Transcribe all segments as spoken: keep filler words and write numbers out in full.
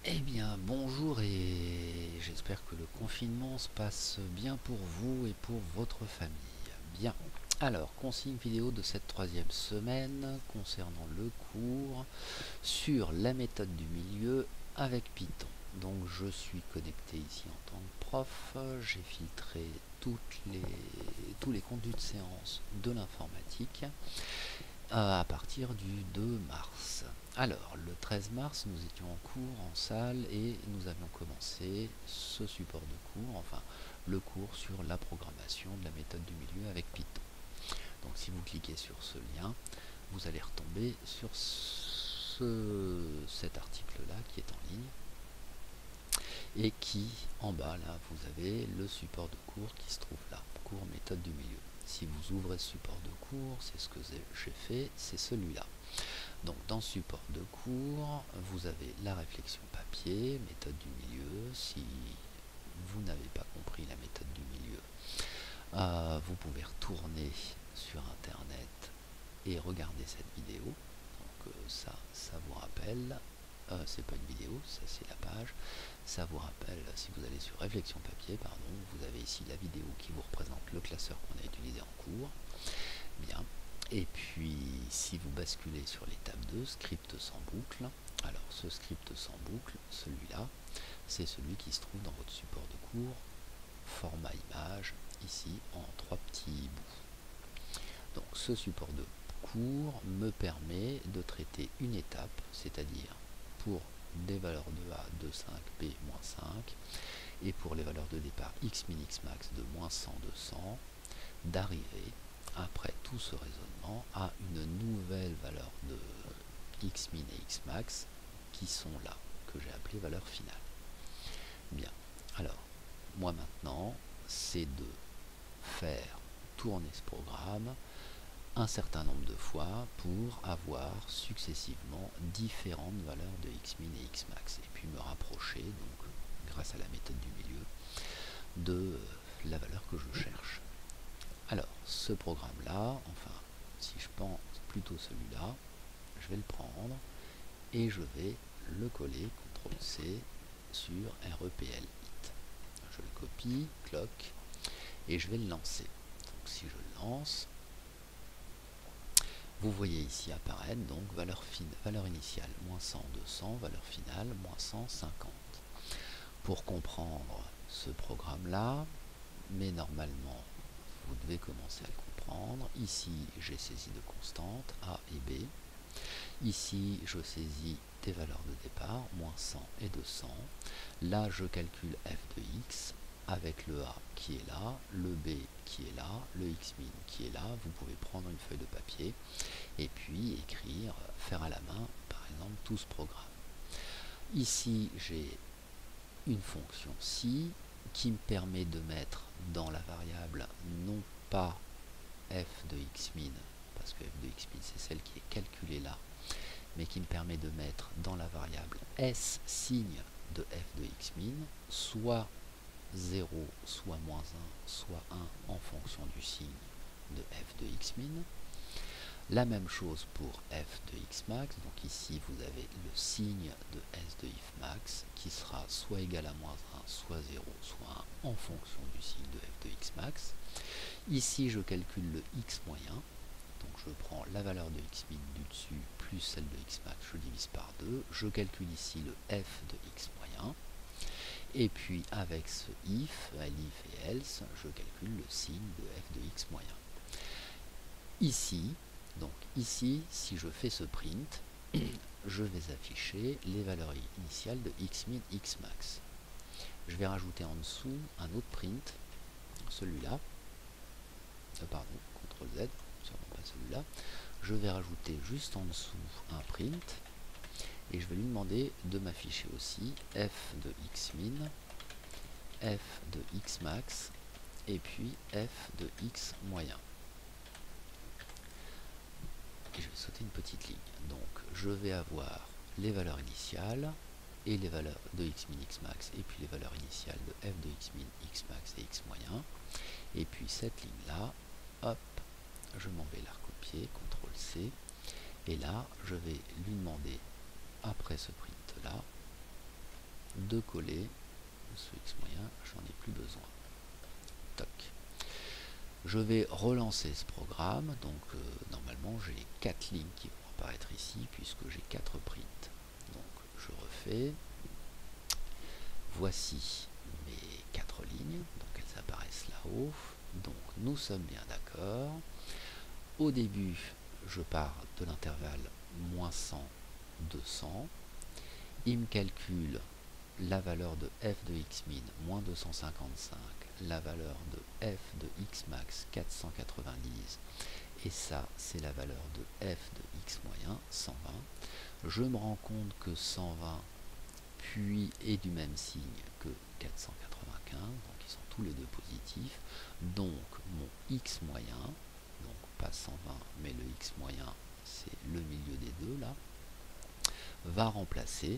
Eh bien, bonjour et j'espère que le confinement se passe bien pour vous et pour votre famille. Bien. Alors, consigne vidéo de cette troisième semaine concernant le cours sur la méthode du milieu avec Python. Donc, je suis connecté ici en tant que prof. J'ai filtré toutes les, tous les contenus de séance de l'informatique à partir du deux mars. Alors, le treize mars, nous étions en cours en salle et nous avions commencé ce support de cours, enfin le cours sur la programmation de la méthode du milieu avec Python. Donc si vous cliquez sur ce lien, vous allez retomber sur ce, cet article-là qui est en ligne et qui, en bas, là, vous avez le support de cours qui se trouve là, cours méthode du milieu. Si vous ouvrez ce support de cours, c'est ce que j'ai fait, c'est celui-là. Donc dans ce support de cours, vous avez la réflexion papier, méthode du milieu. Si vous n'avez pas compris la méthode du milieu, euh, vous pouvez retourner sur internet et regarder cette vidéo. Donc euh, ça, ça vous rappelle, euh, c'est pas une vidéo, ça c'est la page. Ça vous rappelle, si vous allez sur réflexion papier, pardon, vous avez ici la vidéo qui vous représente le classeur qu'on a utilisé en cours. Bien. Et puis, si vous basculez sur l'étape deux, script sans boucle, alors ce script sans boucle, celui-là, c'est celui qui se trouve dans votre support de cours, format image, ici en trois petits bouts. Donc ce support de cours me permet de traiter une étape, c'est-à-dire pour des valeurs de A de cinq, B moins cinq, et pour les valeurs de départ x min x max de moins cent, deux cents, d'arriver après tout ce raisonnement à une nouvelle valeur de x min et x max qui sont là, que j'ai appelé valeur finale. Bien, alors, moi maintenant, c'est de faire tourner ce programme un certain nombre de fois pour avoir successivement différentes valeurs de x min et x max, et puis me rapprocher, donc grâce à la méthode du milieu, de la valeur que je cherche. Alors, ce programme-là, enfin, si je pense plutôt celui-là, je vais le prendre et je vais le coller, contrôle C, sur R E P L hit. Je le copie, cloc, et je vais le lancer. Donc, si je le lance, vous voyez ici apparaître donc valeur, fin, valeur initiale moins cent, deux cents, valeur finale moins cent cinquante. Pour comprendre ce programme-là, mais normalement, vous devez commencer à le comprendre. Ici, j'ai saisi de constantes A et B. Ici, je saisis des valeurs de départ, moins cent et deux cents. Là, je calcule f de x avec le A qui est là, le B qui est là, le x min qui est là. Vous pouvez prendre une feuille de papier et puis écrire, faire à la main, par exemple, tout ce programme. Ici, j'ai une fonction si qui me permet de mettre dans la variable non pas f de x min, parce que f de x min c'est celle qui est calculée là, mais qui me permet de mettre dans la variable s signe de f de x min, soit zéro, soit moins un, soit un en fonction du signe de f de x min. La même chose pour f de x max, donc ici vous avez le signe de s de f max qui sera soit égal à moins un, soit zéro, soit un en fonction du signe de f de x max. Ici je calcule le x moyen, donc je prends la valeur de x min du dessus plus celle de x max, je divise par deux, je calcule ici le f de x moyen, et puis avec ce if, elif et else, je calcule le signe de f de x moyen. Ici, donc ici, si je fais ce print, je vais afficher les valeurs initiales de x min, x max. Je vais rajouter en dessous un autre print, celui-là, euh, pardon, contrôle Z, sûrement pas celui-là. Je vais rajouter juste en dessous un print, et je vais lui demander de m'afficher aussi f de x min, f de x max, et puis f de x moyen. Et je vais sauter une petite ligne. Donc je vais avoir les valeurs initiales et les valeurs de x min, x max, et puis les valeurs initiales de f de x min, x max et x moyen. Et puis cette ligne-là, hop, je m'en vais la recopier, contrôle C. Et là, je vais lui demander, après ce print-là, de coller ce x moyen, j'en ai plus besoin. Toc. Je vais relancer ce programme, donc euh, normalement j'ai quatre lignes qui vont apparaître ici puisque j'ai quatre prints. Donc je refais. Voici mes quatre lignes, donc elles apparaissent là-haut. Donc nous sommes bien d'accord. Au début, je pars de l'intervalle moins cent, deux cents. Il me calcule la valeur de f de xmin, moins deux cent cinquante-cinq, la valeur de f de xmax, quatre cent quatre-vingt-dix, et ça, c'est la valeur de f de x moyen, cent vingt. Je me rends compte que cent vingt, puis est du même signe que quatre cent quatre-vingt-quinze, donc ils sont tous les deux positifs. Donc mon x moyen, donc pas cent vingt, mais le x moyen, c'est le milieu des deux là, va remplacer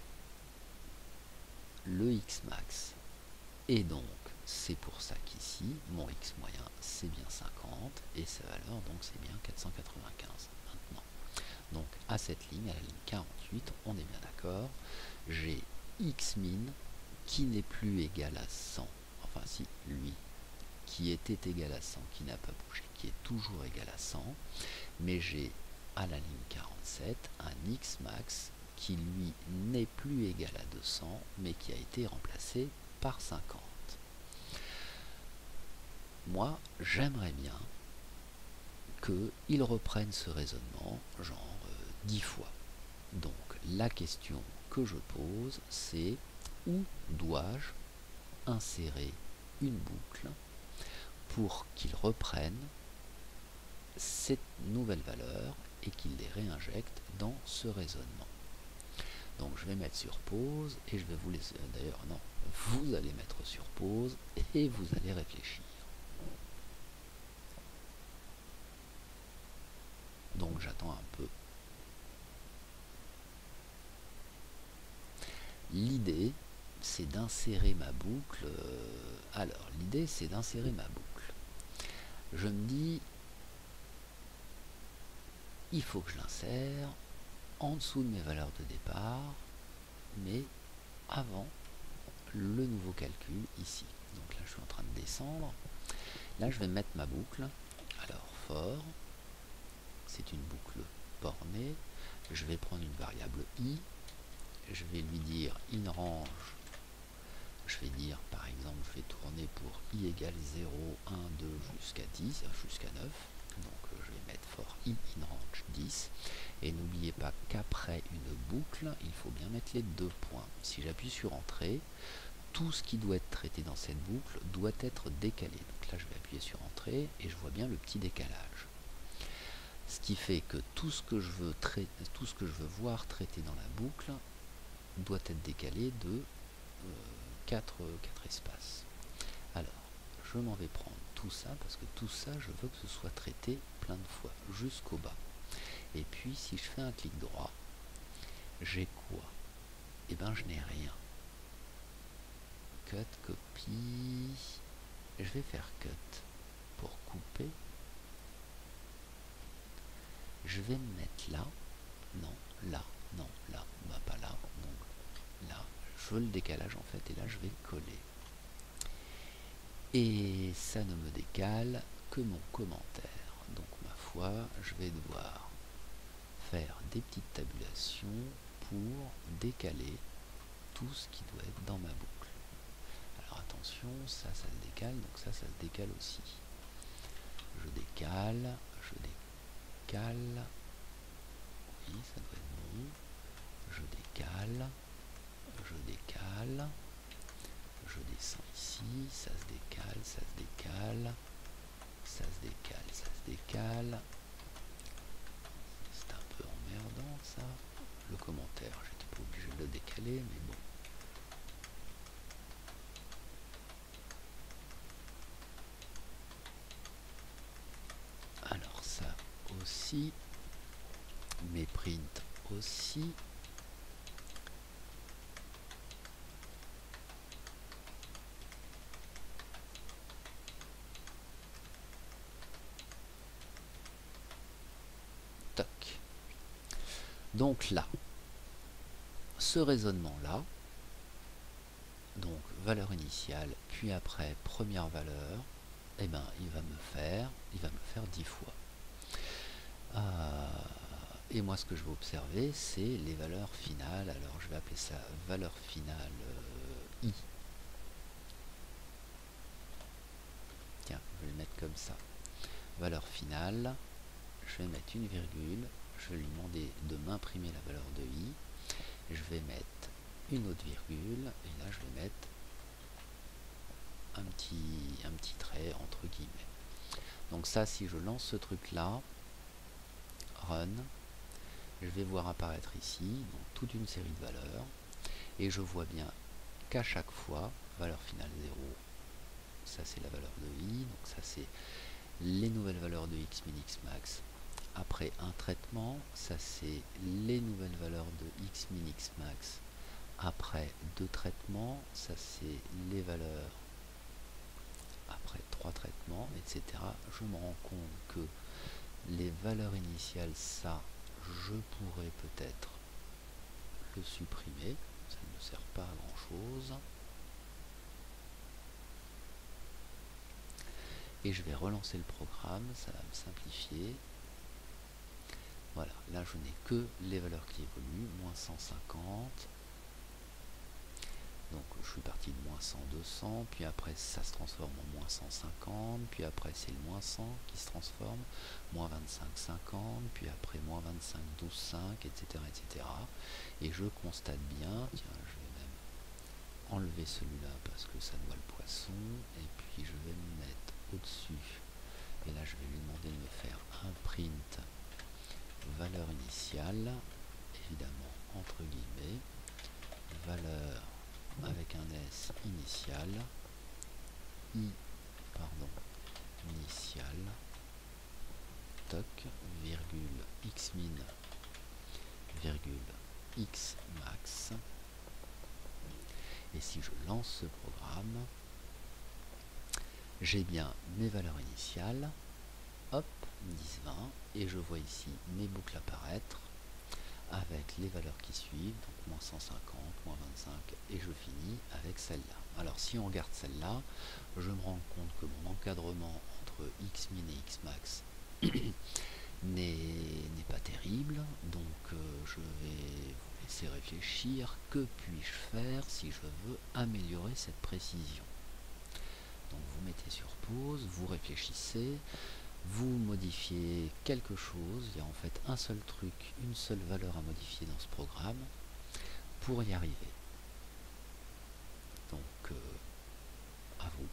le x max. Et donc c'est pour ça qu'ici mon x moyen c'est bien cinquante et sa valeur donc c'est bien quatre cent quatre-vingt-quinze maintenant. Donc à cette ligne, à la ligne quarante-huit, on est bien d'accord, j'ai xmin qui n'est plus égal à cent, enfin si, lui qui était égal à cent, qui n'a pas bougé, qui est toujours égal à cent, mais j'ai à la ligne quarante-sept un x max qui lui n'est plus égal à deux cents, mais qui a été remplacé par cinquante. Moi, j'aimerais bien qu'il reprenne ce raisonnement, genre euh, dix fois. Donc, la question que je pose, c'est où dois-je insérer une boucle pour qu'il reprenne cette nouvelle valeur et qu'il les réinjecte dans ce raisonnement. Donc je vais mettre sur pause et je vais vous laisser, d'ailleurs non, vous allez mettre sur pause et vous allez réfléchir. Donc j'attends un peu. L'idée c'est d'insérer ma boucle. Euh, alors l'idée c'est d'insérer ma boucle. Je me dis, il faut que je l'insère en dessous de mes valeurs de départ, mais avant le nouveau calcul ici. Donc là je suis en train de descendre. Là je vais mettre ma boucle. Alors for, c'est une boucle bornée. Je vais prendre une variable i. Je vais lui dire in range. Je vais dire par exemple, je vais tourner pour i égale zéro, un, deux jusqu'à dix, jusqu'à neuf. Donc je vais mettre for i in range dix. Et n'oubliez pas qu'après une boucle, il faut bien mettre les deux points. Si j'appuie sur entrée, tout ce qui doit être traité dans cette boucle doit être décalé. Donc là je vais appuyer sur entrée et je vois bien le petit décalage. Ce qui fait que tout ce que je veux traiter, tout ce que je veux voir traité dans la boucle doit être décalé de euh, quatre, quatre espaces. Alors, je m'en vais prendre tout ça parce que tout ça, je veux que ce soit traité plein de fois, jusqu'au bas. Et puis, si je fais un clic droit, j'ai quoi? Eh bien, je n'ai rien. Cut, copie. Je vais faire cut pour couper. Je vais me mettre là. Non, là, non, là, bah pas là. Donc là, je veux le décalage en fait, et là je vais coller. Et ça ne me décale que mon commentaire. Donc ma foi, je vais devoir faire des petites tabulations pour décaler tout ce qui doit être dans ma boucle. Alors attention, ça, ça le décale, donc ça, ça se décale aussi. Je décale, je décale, oui, ça doit être bon. Je décale, je décale, je descends ici, ça se décale, ça se décale, ça se décale, ça se décale. C'est un peu emmerdant ça. Le commentaire, j'étais pas obligé de le décaler, mais bon. Alors ça aussi, mes prints aussi. Toc. Donc là, ce raisonnement là, donc valeur initiale, puis après première valeur, et eh ben il va me faire, il va me faire dix fois. Euh, et moi ce que je vais observer, c'est les valeurs finales. Alors je vais appeler ça valeur finale euh, i. Tiens, je vais le mettre comme ça. Valeur finale, je vais mettre une virgule, je vais lui demander de m'imprimer la valeur de i, je vais mettre une autre virgule, et là je vais mettre un petit, un petit trait entre guillemets. Donc ça, si je lance ce truc là, run, je vais voir apparaître ici donc toute une série de valeurs, et je vois bien qu'à chaque fois, valeur finale zéro, ça c'est la valeur de i, donc ça c'est les nouvelles valeurs de x min x max. Après un traitement, ça c'est les nouvelles valeurs de x min x max. Après deux traitements, ça c'est les valeurs après trois traitements, et cetera. Je me rends compte que les valeurs initiales, ça, je pourrais peut-être le supprimer, ça ne me sert pas à grand chose. Et je vais relancer le programme, ça va me simplifier. Voilà, là je n'ai que les valeurs qui évoluent, moins cent cinquante. Donc je suis parti de moins cent, deux cents, puis après ça se transforme en moins cent cinquante, puis après c'est le moins cent qui se transforme, moins vingt-cinq, cinquante, puis après moins vingt-cinq, douze, cinq, et cetera, et cetera. Et je constate bien, tiens, je vais même enlever celui-là parce que ça noie le poisson, et puis je vais me mettre au-dessus, et là je vais lui demander de me faire un print valeur initiale, évidemment entre guillemets, valeur avec un S initial, i, pardon, initial, toc, virgule, xmin, virgule, xmax, et si je lance ce programme, j'ai bien mes valeurs initiales, hop, dix, vingt, et je vois ici mes boucles apparaître, avec les valeurs qui suivent, donc moins cent cinquante, moins vingt-cinq, et je finis avec celle-là. Alors si on regarde celle-là, je me rends compte que mon encadrement entre xmin et xmax n'est pas terrible, donc euh, je vais vous laisser réfléchir, que puis-je faire si je veux améliorer cette précision. Donc vous mettez sur pause, vous réfléchissez, vous modifiez quelque chose, il y a en fait un seul truc, une seule valeur à modifier dans ce programme pour y arriver. Donc, euh, à vous.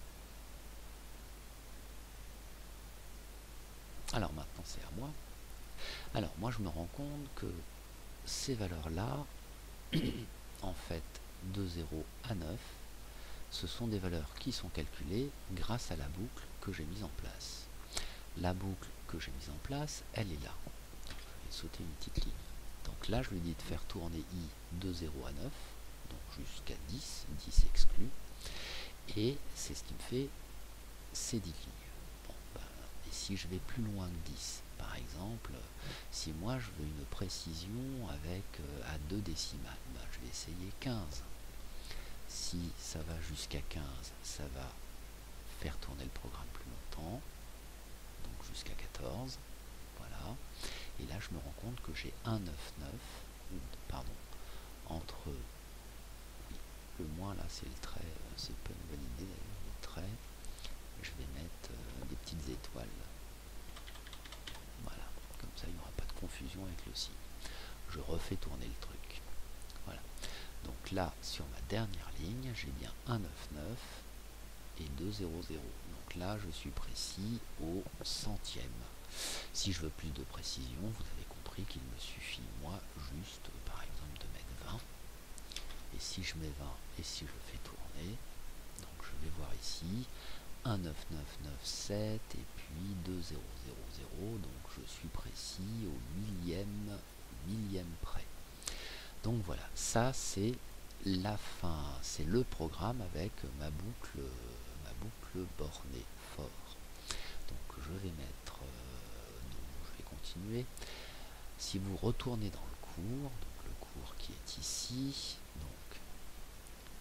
Alors maintenant c'est à moi. Alors moi je me rends compte que ces valeurs-là, en fait, de zéro à neuf, ce sont des valeurs qui sont calculées grâce à la boucle que j'ai mise en place. La boucle que j'ai mise en place, elle est là. Je vais sauter une petite ligne. Donc là, je lui dis de faire tourner i de zéro à neuf, donc jusqu'à dix, dix exclu, et c'est ce qui me fait ces dix lignes. Bon, ben, et si je vais plus loin que dix, par exemple, si moi je veux une précision avec euh, à deux décimales, ben, je vais essayer quinze. Si ça va jusqu'à quinze, ça va faire tourner le programme plus longtemps, donc jusqu'à quatorze, voilà. Et là je me rends compte que j'ai un neuf neuf, pardon, entre, oui, le moins là c'est le trait, euh, c'est pas une bonne idée d'ailleurs, le trait, je vais mettre euh, des petites étoiles, voilà, comme ça il n'y aura pas de confusion avec le signe. Je refais tourner le truc, voilà. Donc là, sur ma dernière ligne, j'ai bien un neuf neuf et deux zéro zéro. Donc là, je suis précis au centième. Si je veux plus de précision, vous avez compris qu'il me suffit, moi, juste, par exemple, de mettre vingt. Et si je mets vingt et si je fais tourner, donc je vais voir ici, un neuf neuf neuf sept et puis deux zéro zéro zéro. Donc je suis précis au millième, millième près. Donc voilà, ça c'est la fin, c'est le programme avec ma boucle, ma boucle bornée fort. Donc je vais mettre, euh, donc je vais continuer. Si vous retournez dans le cours, donc le cours qui est ici, donc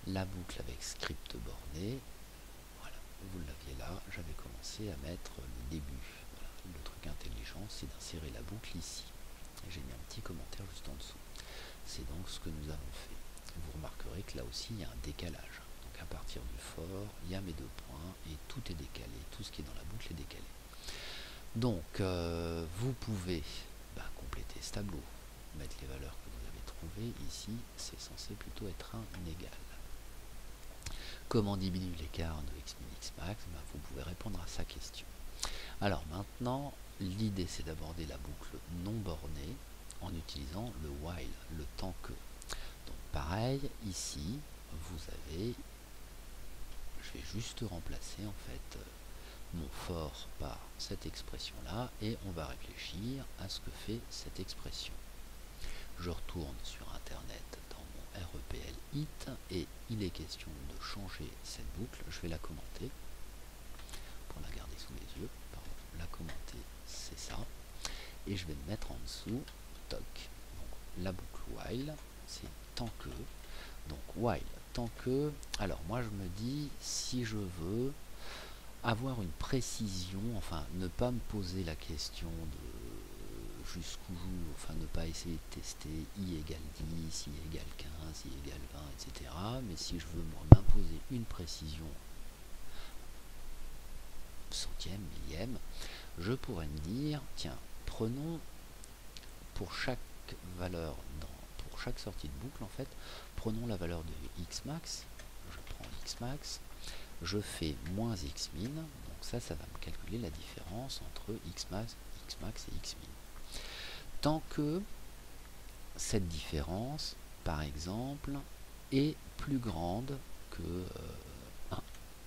la boucle avec script borné. Voilà, vous l'aviez là, j'avais commencé à mettre le début. Voilà, le truc intelligent, c'est d'insérer la boucle ici. J'ai mis un petit commentaire juste en dessous. C'est donc ce que nous avons fait. Vous remarquerez que là aussi il y a un décalage. Donc à partir du for, il y a mes deux points et tout est décalé, tout ce qui est dans la boucle est décalé. Donc euh, vous pouvez bah, compléter ce tableau, mettre les valeurs que vous avez trouvées. Ici c'est censé plutôt être un égal. Comment diminuer l'écart de xmin xmax? Bah, vous pouvez répondre à sa question. Alors maintenant, l'idée c'est d'aborder la boucle non bornée en utilisant le while, le tant que. Donc pareil, ici, vous avez, je vais juste remplacer en fait mon for par cette expression-là et on va réfléchir à ce que fait cette expression. Je retourne sur Internet dans mon R E P L hit et il est question de changer cette boucle. Je vais la commenter pour la garder sous les yeux. Pardon, la commenter, c'est ça. Et je vais me mettre en dessous, toc. Donc la boucle while, c'est tant que. Donc while, tant que. Alors moi je me dis, si je veux avoir une précision, enfin ne pas me poser la question de jusqu'où, enfin ne pas essayer de tester i égale dix, i égale quinze, i égale vingt, et cetera. Mais si je veux m'imposer une précision centième, millième, je pourrais me dire, tiens, prenons pour chaque valeur, dans, pour chaque sortie de boucle en fait, prenons la valeur de xmax, je prends xmax, je fais moins xmin, donc ça, ça va me calculer la différence entre xmax, xmax et xmin. Tant que cette différence, par exemple, est plus grande que euh, un.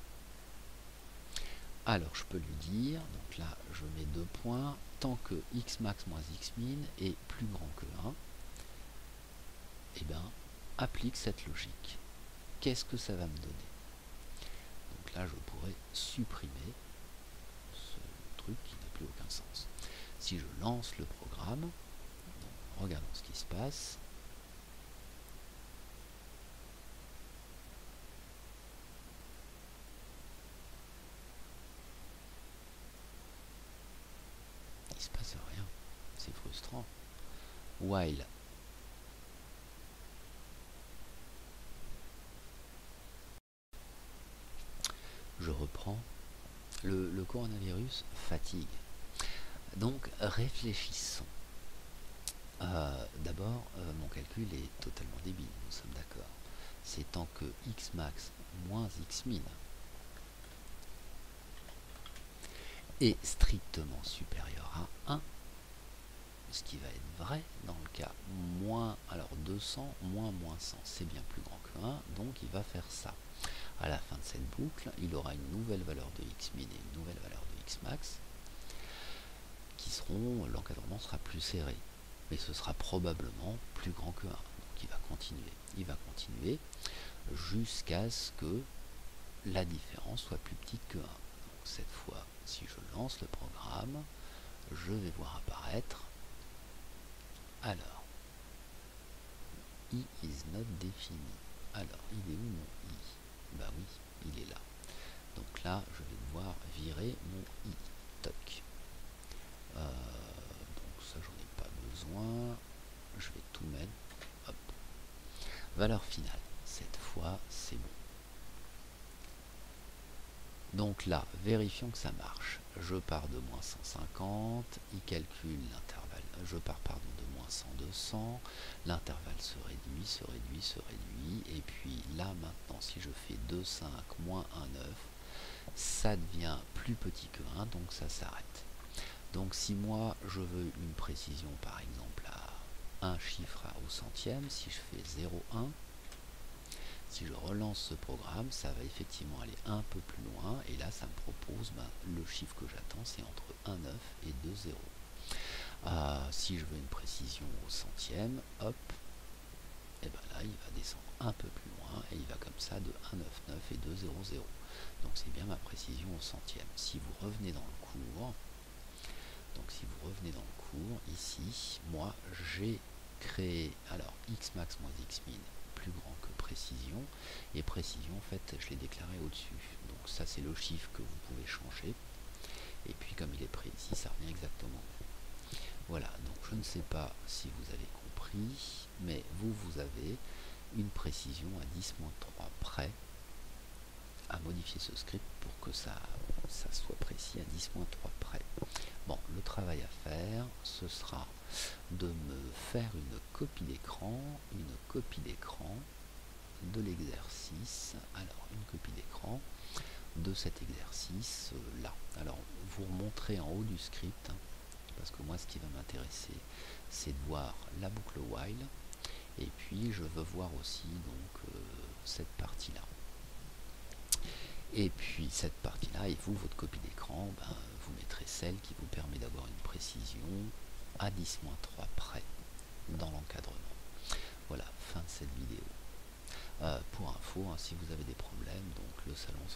Alors je peux lui dire, donc là je mets deux points, tant que xmax moins xmin est plus grand que un, et bien applique cette logique. Qu'est-ce que ça va me donner? Donc là je pourrais supprimer ce truc qui n'a plus aucun sens. Si je lance le programme, donc, regardons ce qui se passe. Il se passe rien, c'est frustrant. While je reprends, le, le coronavirus fatigue. Donc réfléchissons. Euh, D'abord, euh, mon calcul est totalement débile, nous sommes d'accord. C'est tant que xmax moins xmin est strictement supérieur à un, ce qui va être vrai dans le cas moins, alors deux cents moins moins cent, c'est bien plus grand que un, donc il va faire ça. À la fin de cette boucle, il aura une nouvelle valeur de xmin et une nouvelle valeur de xmax qui seront, l'encadrement sera plus serré, mais ce sera probablement plus grand que un. Donc il va continuer, il va continuer jusqu'à ce que la différence soit plus petite que un. Donc cette fois, si je lance le programme, je vais voir apparaître, alors, i is not défini. Alors, il est où mon i? Bah oui, il est là. Donc là, je vais devoir virer mon i. Toc. Euh, donc ça, j'en ai pas besoin. Je vais tout mettre. Hop. Valeur finale. Cette fois, c'est bon. Donc là, vérifions que ça marche. Je pars de moins cent cinquante, il calcule l'intervalle, je pars pardon de moins cent, deux cents, l'intervalle se réduit, se réduit, se réduit, et puis là maintenant si je fais deux, cinq, moins un, neuf, ça devient plus petit que un, donc ça s'arrête. Donc si moi je veux une précision par exemple à un chiffre au centième, si je fais zéro virgule un, si je relance ce programme, ça va effectivement aller un peu plus loin, et là ça me propose, ben, le chiffre que j'attends c'est entre un virgule neuf et deux virgule zéro. Euh, si je veux une précision au centième, hop, et ben là il va descendre un peu plus loin, et il va comme ça de un virgule quatre-vingt-dix-neuf et deux virgule zéro zéro. Donc c'est bien ma précision au centième. Si vous revenez dans le cours, donc si vous revenez dans le cours, ici, moi j'ai créé, alors xmax moins xmin, plus grand que précision, précision, et précision en fait je l'ai déclaré au-dessus. Donc ça c'est le chiffre que vous pouvez changer, et puis comme il est pris ici, ça revient exactement. Voilà, donc je ne sais pas si vous avez compris, mais vous, vous avez une précision à dix moins trois près à modifier ce script pour que ça, ça soit précis à dix moins trois près. Bon, le travail à faire, ce sera de me faire une copie d'écran, une copie d'écran de l'exercice, alors une copie d'écran de cet exercice euh, là. Alors, vous remonterez en haut du script, hein, parce que moi ce qui va m'intéresser, c'est de voir la boucle while, et puis je veux voir aussi donc euh, cette partie-là. Et puis cette partie-là, et vous, votre copie d'écran, ben, vous mettrez celle qui vous permet d'avoir une précision à dix moins trois près dans l'encadrement. Voilà, fin de cette vidéo. Euh, pour info, hein, si vous avez des problèmes, donc le salon